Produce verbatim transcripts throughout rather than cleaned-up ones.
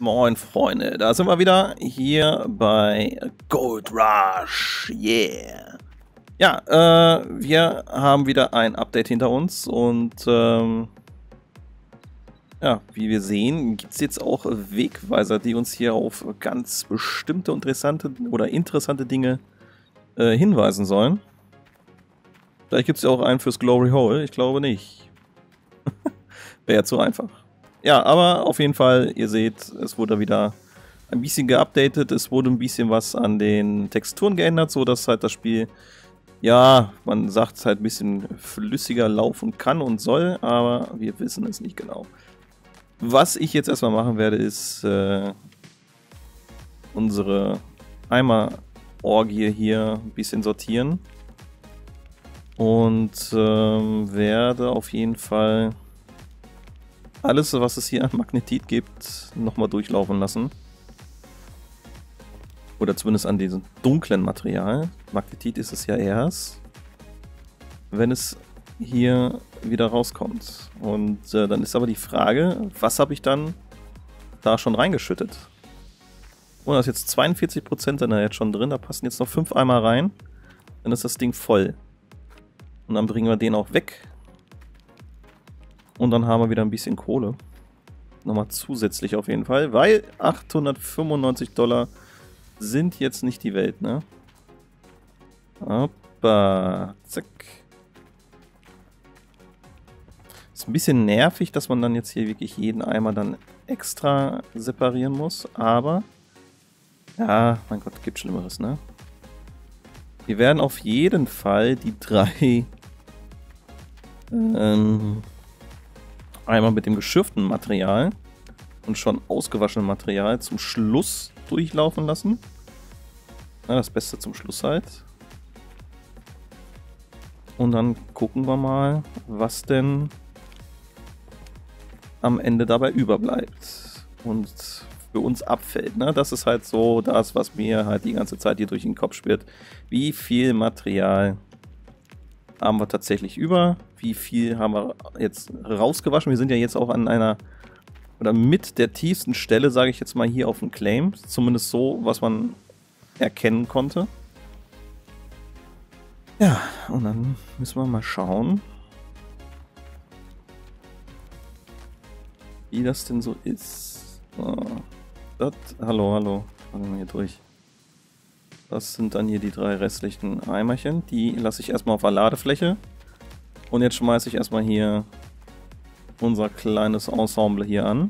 Moin Freunde, da sind wir wieder hier bei Gold Rush, yeah! Ja, äh, wir haben wieder ein Update hinter uns und ähm, ja, wie wir sehen, gibt es jetzt auch Wegweiser, die uns hier auf ganz bestimmte interessante oder interessante Dinge äh, hinweisen sollen. Vielleicht gibt es ja auch einen fürs Glory Hole, ich glaube nicht. Wäre zu einfach. Ja, aber auf jeden Fall, ihr seht, es wurde wieder ein bisschen geupdatet, es wurde ein bisschen was an den Texturen geändert, so dass halt das Spiel, ja, man sagt es halt ein bisschen flüssiger laufen kann und soll, aber wir wissen es nicht genau. Was ich jetzt erstmal machen werde, ist äh, unsere Eimer-Orgie hier ein bisschen sortieren und ähm, werde auf jeden Fall alles, was es hier an Magnetit gibt, nochmal durchlaufen lassen. Oder zumindest an diesem dunklen Material. Magnetit ist es ja erst, wenn es hier wieder rauskommt. Und äh, dann ist aber die Frage, was habe ich dann da schon reingeschüttet? Und da ist jetzt zweiundvierzig Prozent dann jetzt schon drin, da passen jetzt noch fünf Eimer rein. Dann ist das Ding voll. Und dann bringen wir den auch weg. Und dann haben wir wieder ein bisschen Kohle. Nochmal zusätzlich auf jeden Fall, weil achthundertfünfundneunzig Dollar sind jetzt nicht die Welt, ne? Hoppa, zack. Ist ein bisschen nervig, dass man dann jetzt hier wirklich jeden Eimer dann extra separieren muss, aber ja, mein Gott, gibt Schlimmeres, ne? Wir werden auf jeden Fall die drei ähm, Eimer mit dem geschürften Material und schon ausgewaschenen Material zum Schluss durchlaufen lassen. Ja, das Beste zum Schluss halt. Und dann gucken wir mal, was denn am Ende dabei überbleibt und für uns abfällt. Ne? Das ist halt so das, was mir halt die ganze Zeit hier durch den Kopf schwirrt. Wie viel Material haben wir tatsächlich über? Wie viel haben wir jetzt rausgewaschen? Wir sind ja jetzt auch an einer, oder mit der tiefsten Stelle, sage ich jetzt mal, hier auf dem Claim. Zumindest so, was man erkennen konnte. Ja, und dann müssen wir mal schauen, wie das denn so ist. So, das, hallo, hallo. Fangen wir hier durch. Das sind dann hier die drei restlichen Eimerchen. Die lasse ich erstmal auf der Ladefläche. Und jetzt schmeiße ich erstmal hier unser kleines Ensemble hier an.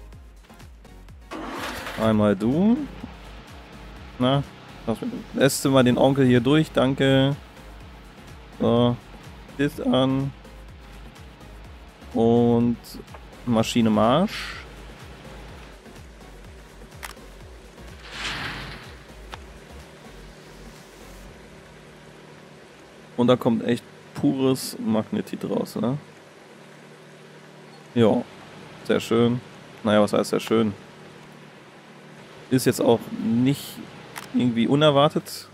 Einmal du. Na, lässt du mal den Onkel hier durch, danke. So, ist an. Und Maschine Marsch. Und da kommt echt pures Magnetit raus, ne? Ja, sehr schön. Naja, was heißt sehr schön? Ist jetzt auch nicht irgendwie unerwartet.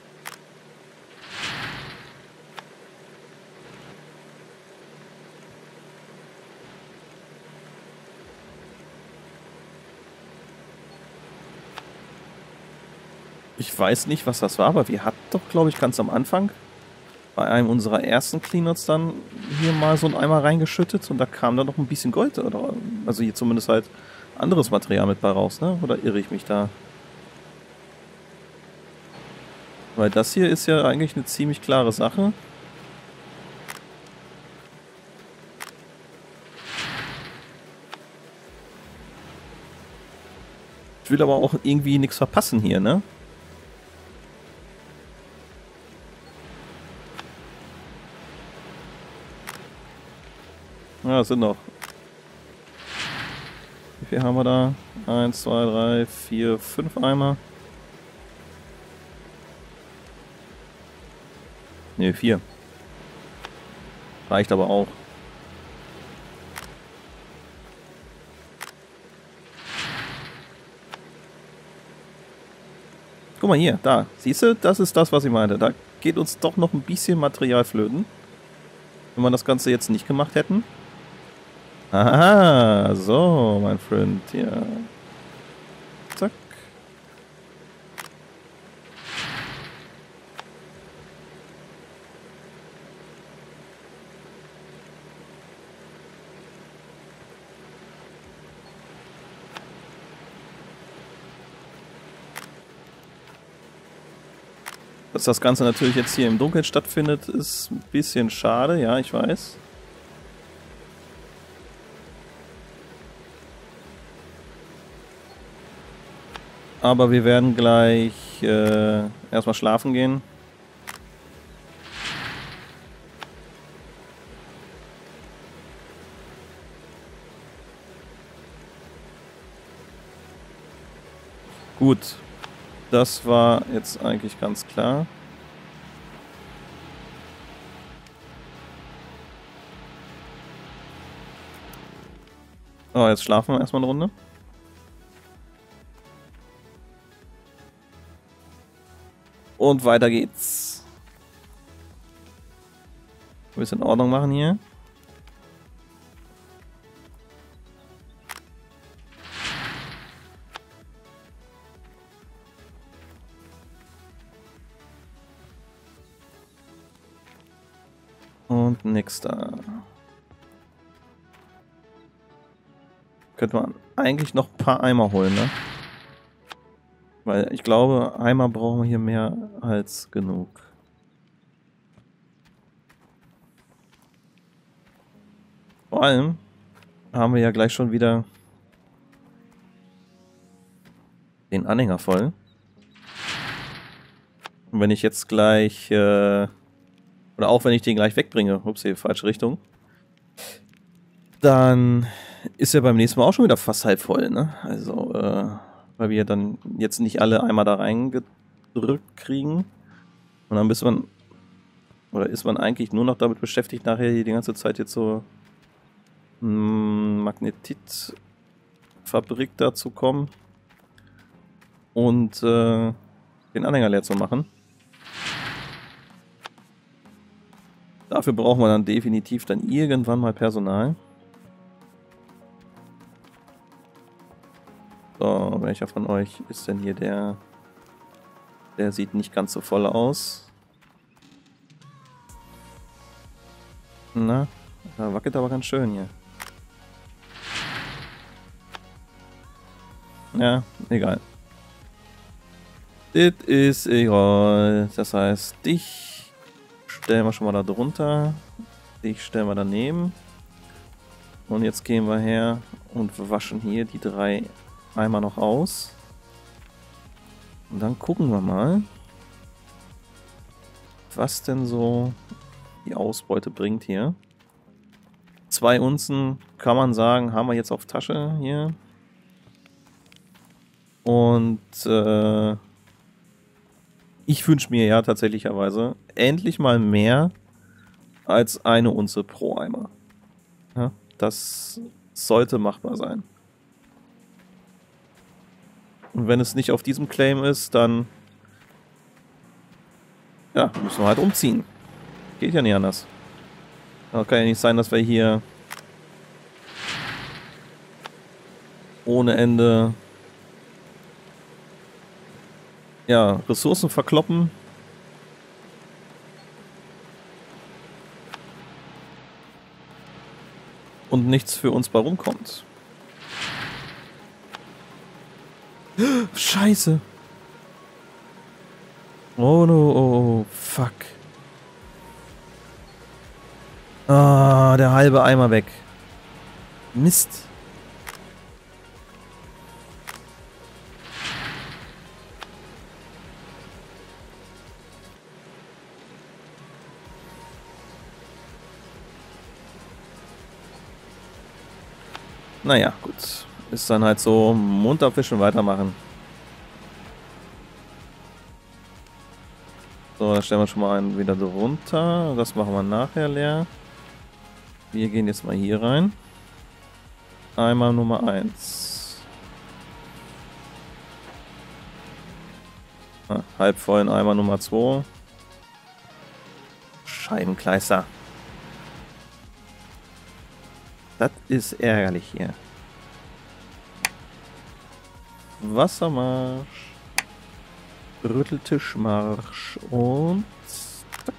Ich weiß nicht, was das war, aber wir hatten doch, glaube ich, ganz am Anfang bei einem unserer ersten Cleanups dann hier mal so einen Eimer reingeschüttet und da kam dann noch ein bisschen Gold, oder also hier zumindest halt anderes Material mit bei raus, ne? Oder irre ich mich da? Weil das hier ist ja eigentlich eine ziemlich klare Sache. Ich will aber auch irgendwie nichts verpassen hier, ne? Ja, es sind noch. Wie viel haben wir da? eins, zwei, drei, vier, fünf Eimer. Ne, vier. Reicht aber auch. Guck mal hier, da. Siehst du? Das ist das, was ich meinte. Da geht uns doch noch ein bisschen Material flöten. Wenn wir das Ganze jetzt nicht gemacht hätten. Aha, so, mein Freund, ja. Dass das Ganze natürlich jetzt hier im Dunkeln stattfindet, ist ein bisschen schade, ja, ich weiß. Aber wir werden gleich äh, erstmal schlafen gehen. Gut, das war jetzt eigentlich ganz klar. Oh, jetzt schlafen wir erstmal eine Runde. Und weiter geht's. Ein bisschen Ordnung machen hier. Und nix da. Könnte man eigentlich noch ein paar Eimer holen, ne? Weil ich glaube, Eimer brauchen wir hier mehr als genug. Vor allem haben wir ja gleich schon wieder den Anhänger voll. Und wenn ich jetzt gleich, äh, oder auch wenn ich den gleich wegbringe, ups, hier, falsche Richtung, dann ist er beim nächsten Mal auch schon wieder fast halb voll, ne? Also, äh, weil wir dann jetzt nicht alle einmal da reingedrückt kriegen. Und dann ist man, oder ist man eigentlich nur noch damit beschäftigt, nachher die ganze Zeit jetzt so Magnetitfabrik da zu kommen und äh, den Anhänger leer zu machen. Dafür brauchen wir dann definitiv dann irgendwann mal Personal. So, welcher von euch ist denn hier der? Der sieht nicht ganz so voll aus. Na, da wackelt aber ganz schön hier. Ja, egal. Das ist egal. Das heißt, dich stellen wir schon mal da drunter. Dich stellen wir daneben. Und jetzt gehen wir her und waschen hier die drei Eimer noch aus. Und dann gucken wir mal, was denn so die Ausbeute bringt hier. Zwei Unzen, kann man sagen, haben wir jetzt auf Tasche hier. Und äh, ich wünsche mir ja tatsächlicherweise endlich mal mehr als eine Unze pro Eimer. Ja, das sollte machbar sein. Und wenn es nicht auf diesem Claim ist, dann ja, müssen wir halt umziehen. Geht ja nicht anders. Aber kann ja nicht sein, dass wir hier ohne Ende ja, Ressourcen verkloppen. Und nichts für uns bei rumkommt. Scheiße. Oh no, oh, fuck. Ah, der halbe Eimer weg. Mist. Naja, gut. Ist dann halt so, Mund abwischen, weitermachen. So, da stellen wir schon mal einen wieder drunter. Das machen wir nachher leer. Wir gehen jetzt mal hier rein. Einmal Nummer eins. Ah, halb vollen Eimer Nummer zwei. Scheibenkleister. Das ist ärgerlich hier. Wassermarsch. Rütteltischmarsch und zack.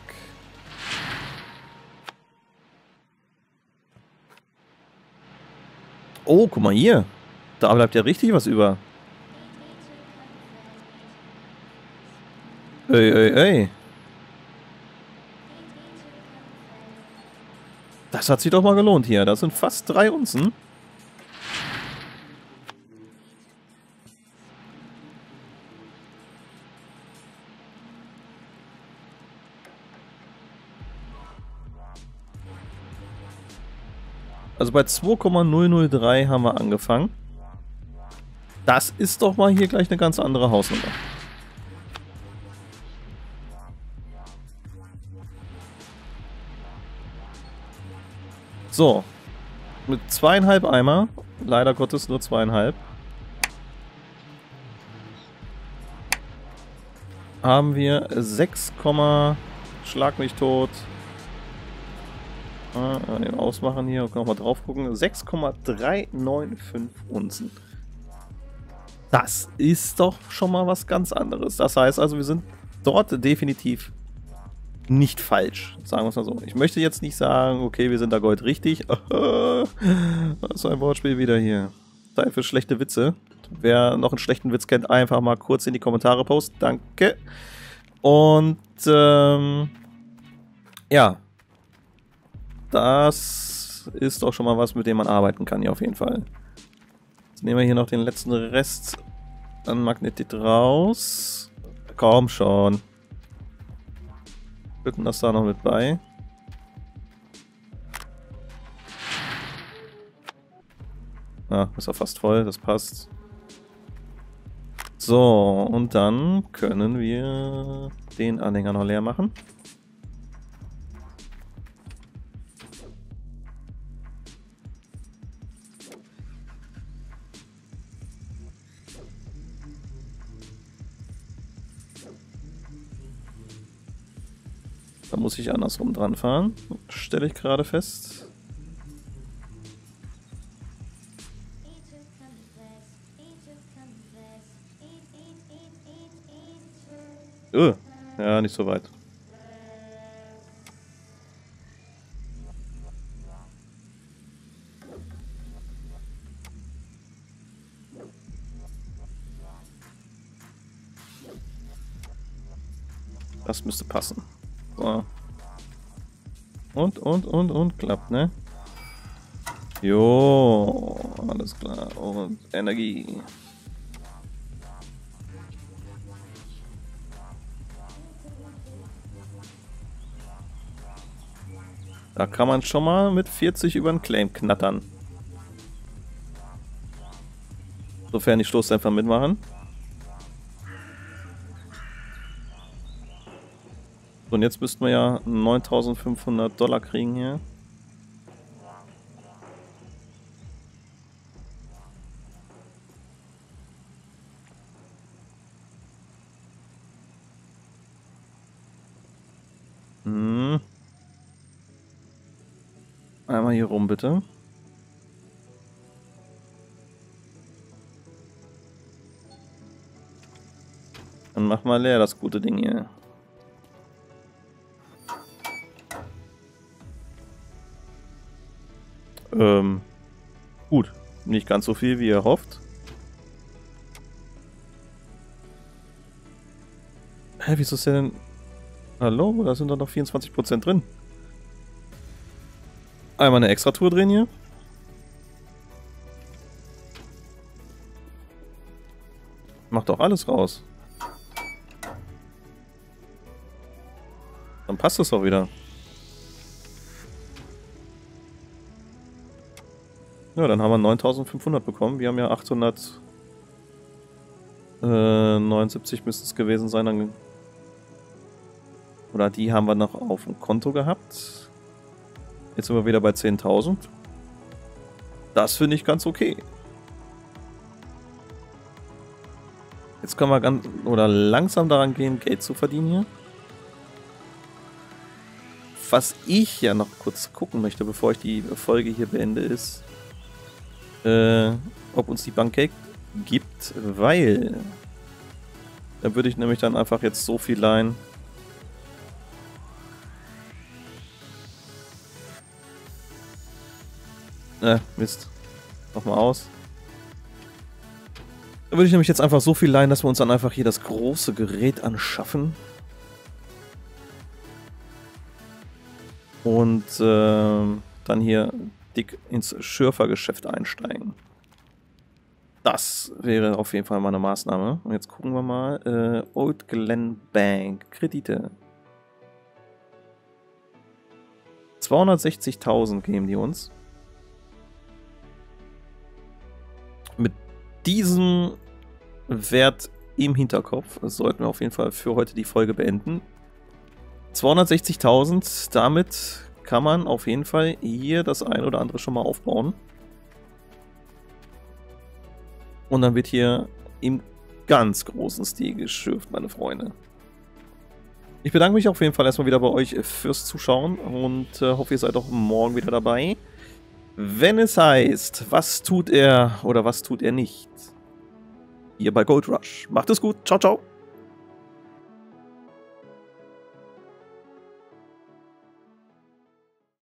Oh, guck mal hier. Da bleibt ja richtig was über. Ey, ey, ey. Das hat sich doch mal gelohnt hier. Das sind fast drei Unzen. Also bei zwei Komma null null drei haben wir angefangen. Das ist doch mal hier gleich eine ganz andere Hausnummer. So. Mit zweieinhalb Eimer. Leider Gottes nur zweieinhalb. Haben wir sechs, Schlag mich tot. Ah, den ausmachen hier und nochmal drauf gucken. sechs Komma drei neun fünf Unzen. Das ist doch schon mal was ganz anderes. Das heißt also, wir sind dort definitiv nicht falsch. Sagen wir es mal so. Ich möchte jetzt nicht sagen, okay, wir sind da Gold richtig. Was ist ein Wortspiel wieder hier. Zeit für schlechte Witze. Wer noch einen schlechten Witz kennt, einfach mal kurz in die Kommentare posten. Danke. Und ähm, ja. Das ist doch schon mal was, mit dem man arbeiten kann, hier auf jeden Fall. Jetzt nehmen wir hier noch den letzten Rest an Magnetit raus. Komm schon. Bitten das da noch mit bei. Ah, ist ja fast voll, das passt. So, und dann können wir den Anhänger noch leer machen. Da muss ich andersrum dran fahren, stelle ich gerade fest. Oh, ja, nicht so weit. Das müsste passen. So. Und, und, und, und, klappt, ne? Jo, alles klar. Und Energie. Da kann man schon mal mit vierzig über den Claim knattern. Sofern die Stoßdämpfer mitmachen. So, und jetzt müssten wir ja neuntausendfünfhundert Dollar kriegen hier. Hm. Einmal hier rum, bitte. Dann mach mal leer das gute Ding hier. Ähm, gut. Nicht ganz so viel, wie ihr hofft. Hä, wieso ist der denn... Hallo? Da sind doch noch vierundzwanzig Prozent drin. Einmal eine Extra-Tour drehen hier. Macht doch alles raus. Dann passt es auch wieder. Ja, dann haben wir neuntausendfünfhundert bekommen. Wir haben ja achthundertneunundsiebzig müsste es gewesen sein. Dann oder die haben wir noch auf dem Konto gehabt. Jetzt sind wir wieder bei zehntausend. Das finde ich ganz okay. Jetzt können wir ganz oder langsam daran gehen, Geld zu verdienen hier. Was ich ja noch kurz gucken möchte, bevor ich die Folge hier beende, ist, äh, ob uns die Bank Geld gibt, weil da würde ich nämlich dann einfach jetzt so viel leihen. Äh, Mist. Nochmal aus. Da würde ich nämlich jetzt einfach so viel leihen, dass wir uns dann einfach hier das große Gerät anschaffen. Und äh, dann hier dick ins Schürfergeschäft einsteigen. Das wäre auf jeden Fall mal eine Maßnahme. Und jetzt gucken wir mal. Äh, Old Glen Bank. Kredite. zweihundertsechzigtausend geben die uns. Mit diesem Wert im Hinterkopf sollten wir auf jeden Fall für heute die Folge beenden. zweihundertsechzigtausend, damit kann man auf jeden Fall hier das ein oder andere schon mal aufbauen. Und dann wird hier im ganz großen Stil geschürft, meine Freunde. Ich bedanke mich auf jeden Fall erstmal wieder bei euch fürs Zuschauen und äh, hoffe, ihr seid auch morgen wieder dabei. Wenn es heißt, was tut er oder was tut er nicht? Hier bei Gold Rush. Macht es gut. Ciao, ciao.